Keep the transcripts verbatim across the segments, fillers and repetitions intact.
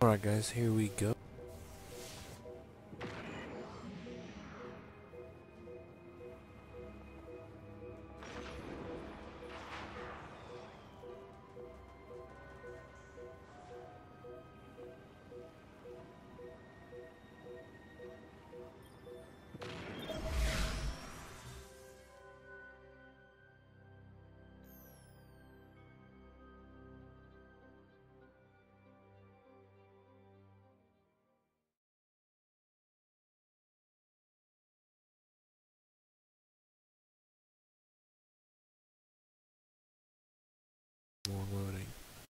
Alright guys, here we go. More loading.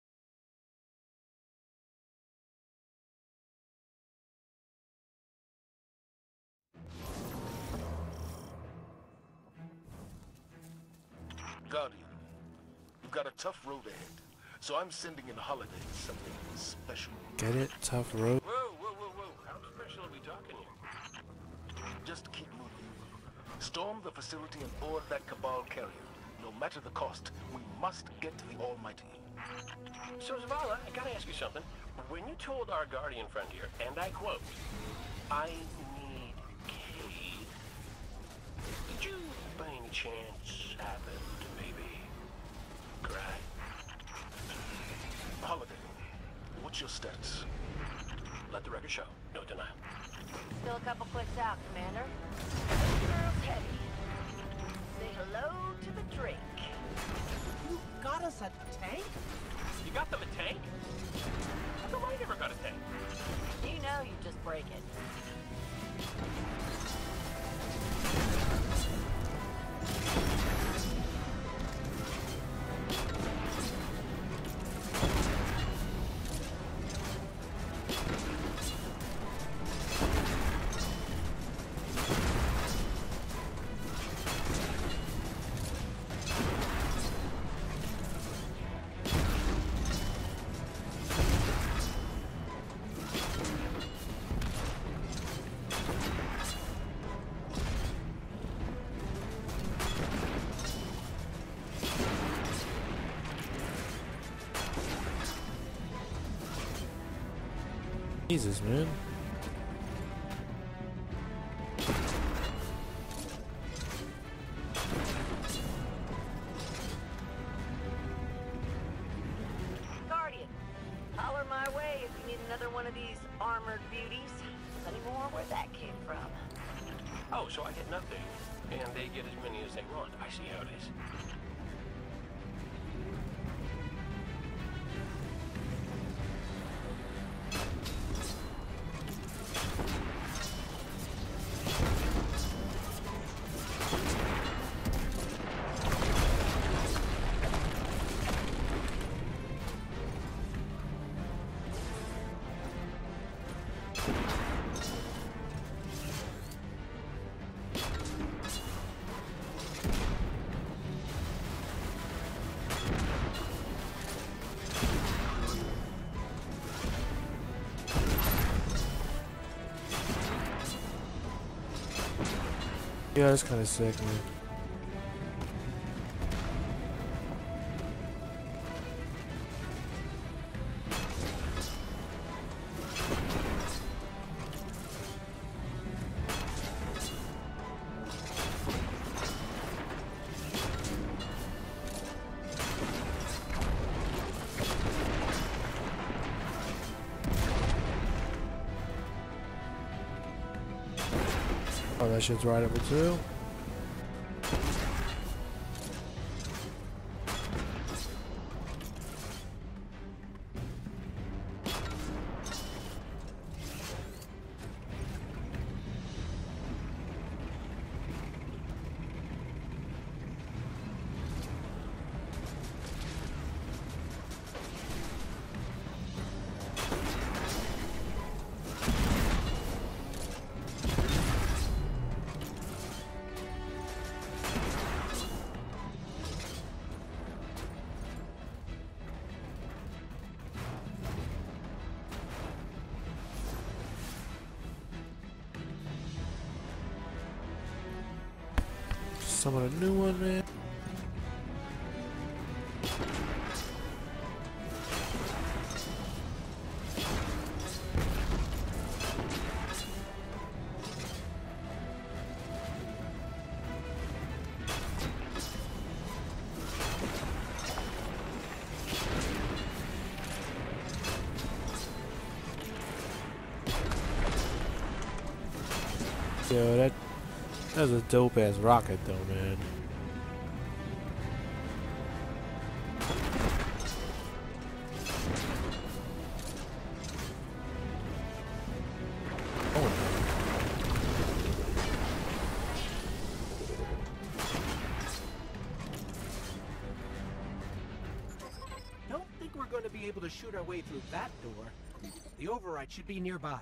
Guardian, you've got a tough road ahead, so I'm sending in Holiday something special. Get it? Tough road? Whoa, whoa, whoa, whoa. How special are we talking here? Just keep moving. Storm the facility and board that Cabal carrier. No matter the cost, we must get to the Almighty. So, Zavala, I gotta ask you something. When you told our Guardian friend here, and I quote, I need Cade, did you, by any chance, happen to maybe cry? Holiday, what's your stats? Let the record show. No denial. Still a couple clicks out, Commander. Girl's heavy. Say hello to the drink. You got us a tank? You got them a tank? How come I never got a tank? You know you just break it. Jesus, man. Guardian, holler my way if you need another one of these armored beauties. Any more where that came from? Oh, so I get nothing, and they get as many as they want. I see how it is. Yeah, it's kind of sick, man. Oh, that shit's rideable too. Summon a new one, man. Yo, that that was a dope ass rocket though, man. Oh. Don't think we're going to be able to shoot our way through that door. The override should be nearby.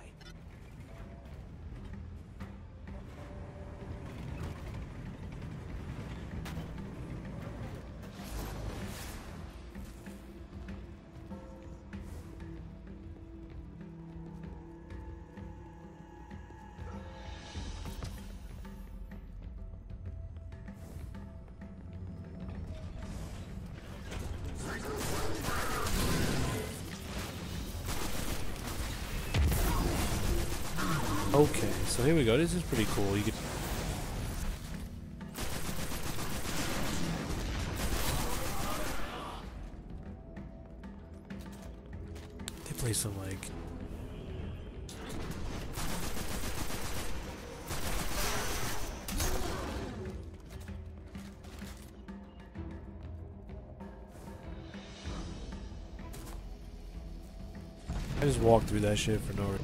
Okay, so here we go. This is pretty cool. You can they play some like I just walked through that shit for no reason.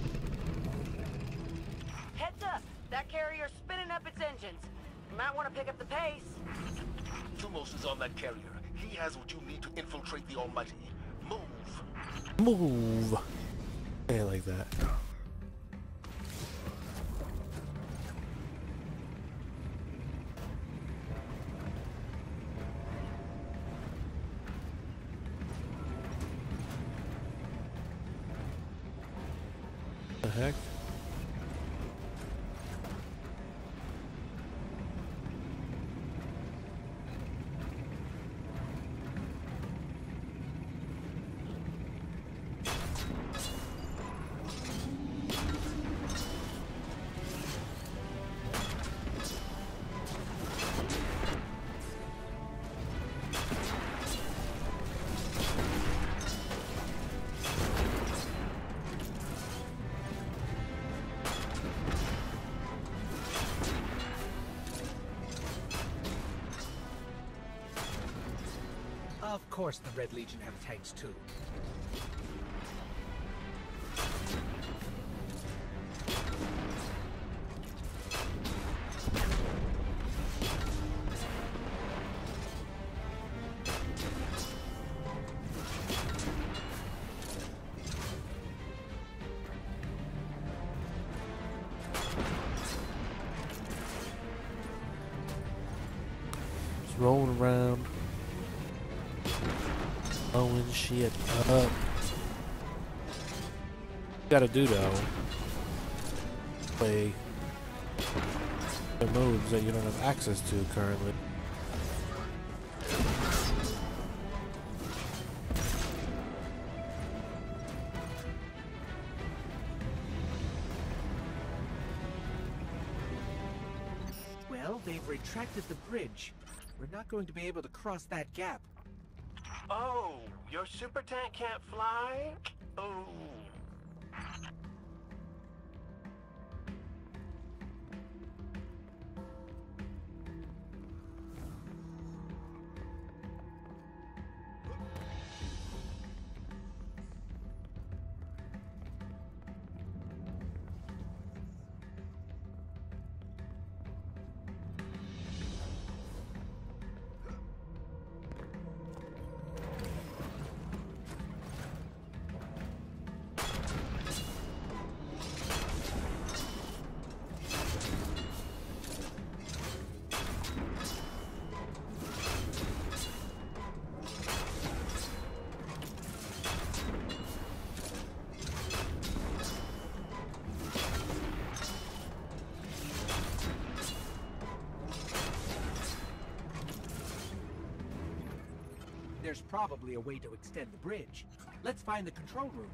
That carrier's spinning up its engines. You might want to pick up the pace. Thumos is on that carrier. He has what you need to infiltrate the Almighty. Move. Move. Hey, like that. The heck? Of course the Red Legion have tanks too. Just rolling around. Blowing shit up. Gotta do though. Play the modes that you don't have access to currently. Well, they've retracted the bridge. We're not going to be able to cross that gap. Oh, your super tank can't fly? Oh. There's probably a way to extend the bridge. Let's find the control room.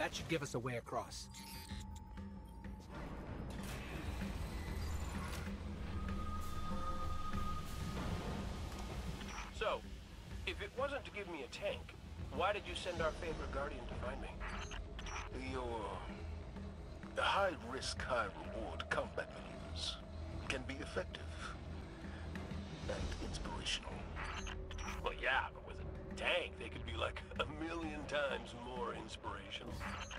That should give us a way across. So, if it wasn't to give me a tank, why did you send our favorite Guardian to find me? Your high-risk, high-reward combat maneuvers can be effective and inspirational. Well, yeah, but with a tank, they could be like a million times more inspirational.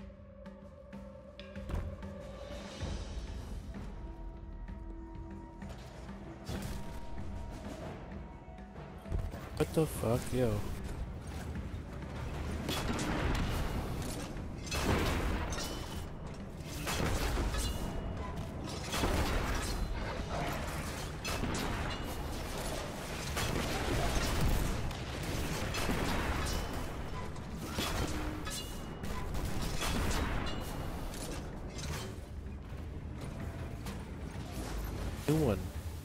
What the fuck, yo? New one.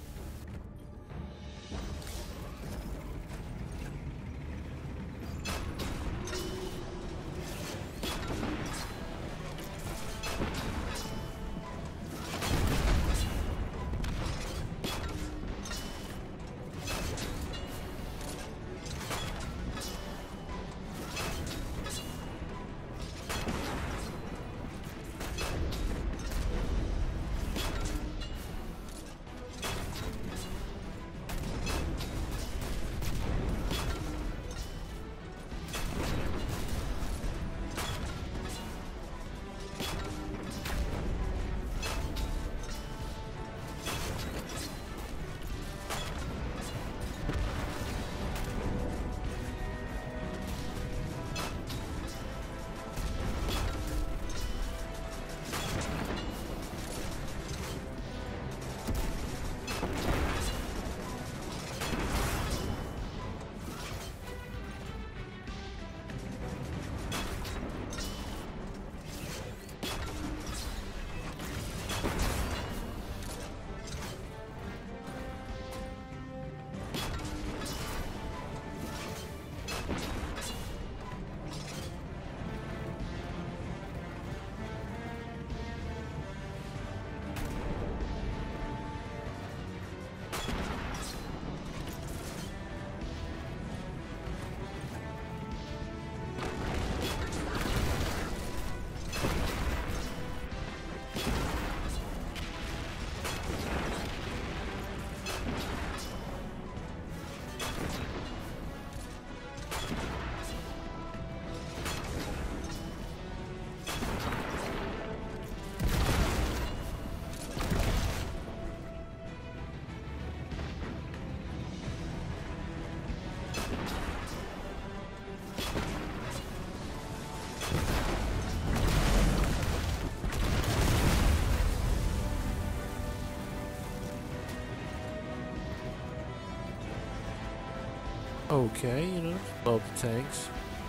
Okay, you know, blow up the tanks.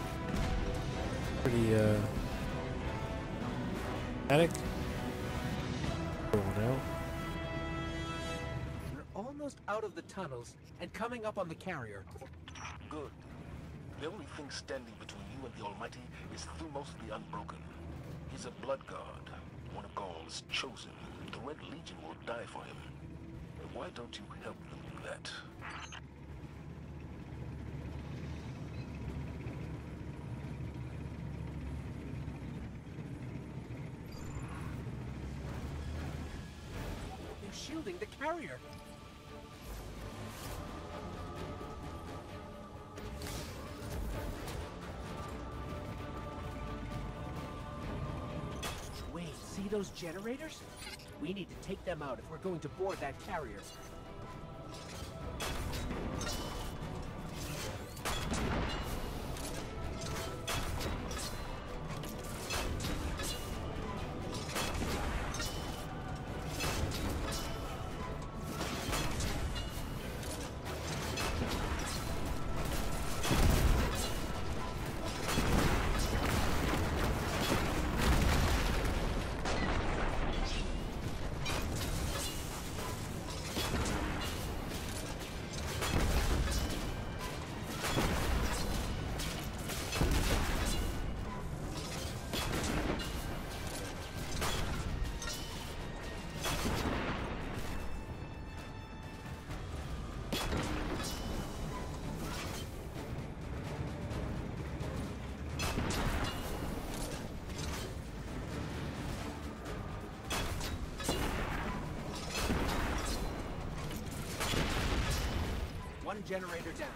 Pretty, uh... attic. Going out. We're almost out of the tunnels and coming up on the carrier. Good. The only thing standing between you and the Almighty is Thumos the Unbroken. He's a blood god, one of Gaul's chosen. The Red Legion will die for him. Why don't you help them do that? They're shielding the carrier. Wait, see those generators? We need to take them out if we're going to board that carrier. generator down.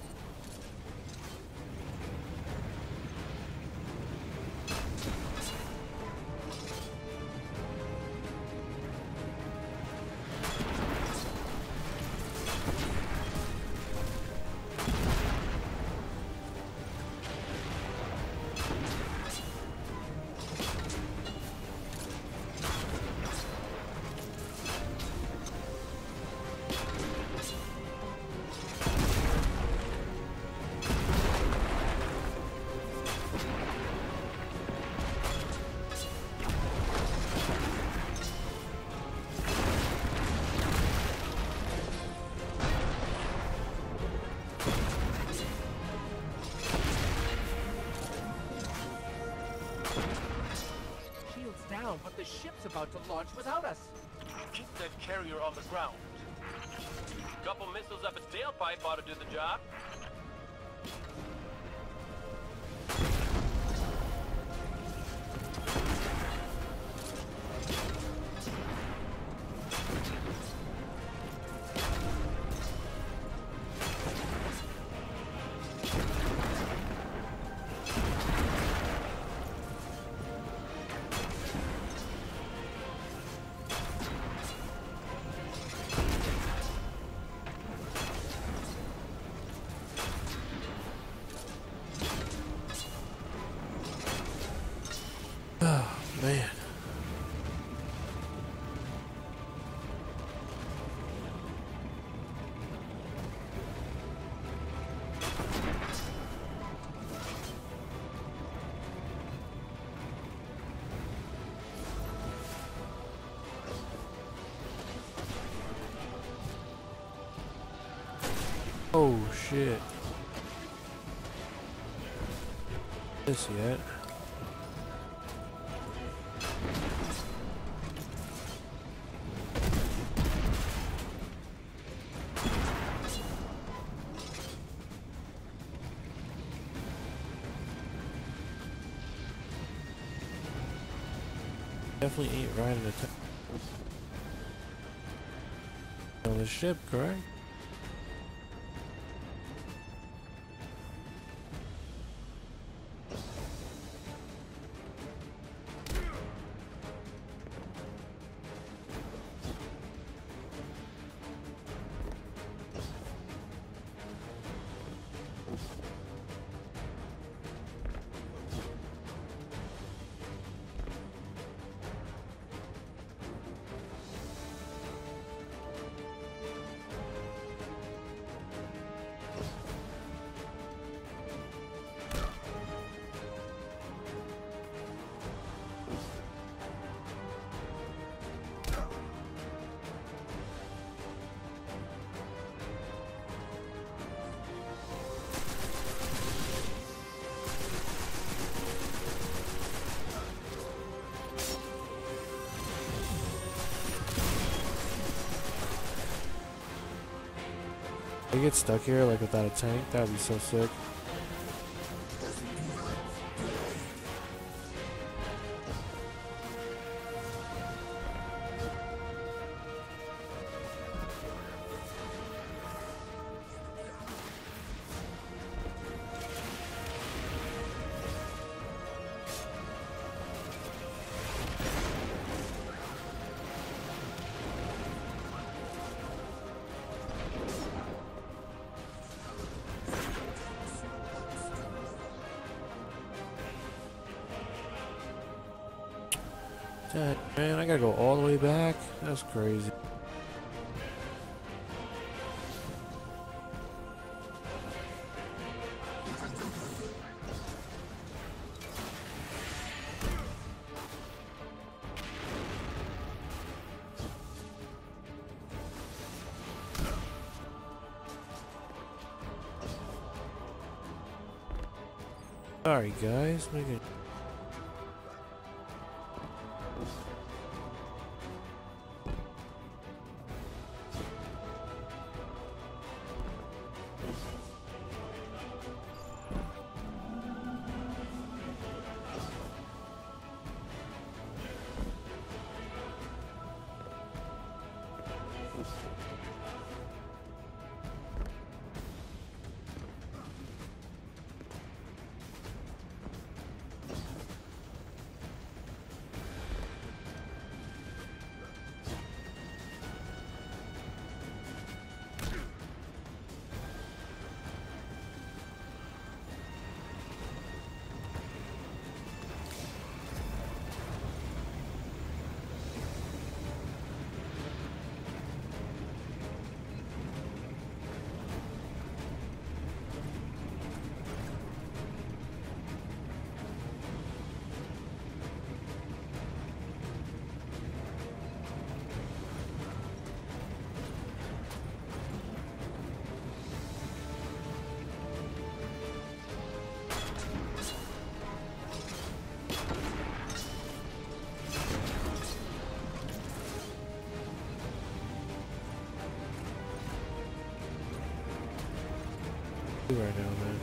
But the ship's about to launch without us. Keep that carrier on the ground. Couple missiles up its tailpipe ought to do the job. Man. Oh shit. This yet? Definitely ain't riding a t on the ship, correct? If I get stuck here like without a tank, that would be so sick. Dang, man, I gotta go all the way back? That's crazy. Sorry guys, make it. right now, man.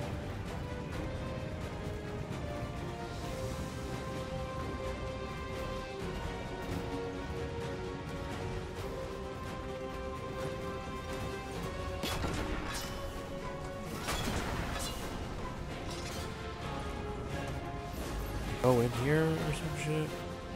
Go in here or some shit.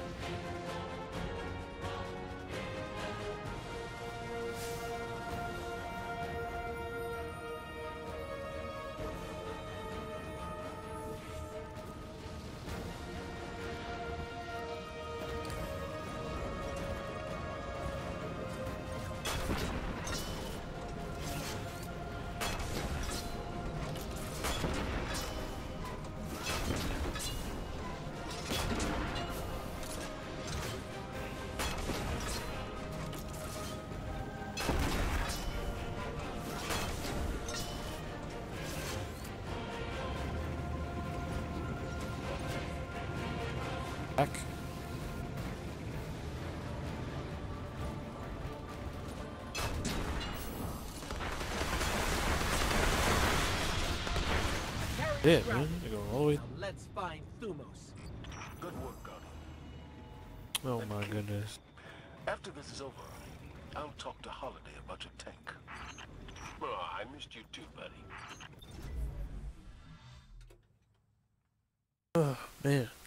Back. Yeah, man. They go all the way. Now let's find Thumos. Good work, Guardian. Oh my goodness. After this is over, I'll talk to Holiday about your tank. Oh, I missed you too, buddy. Oh man.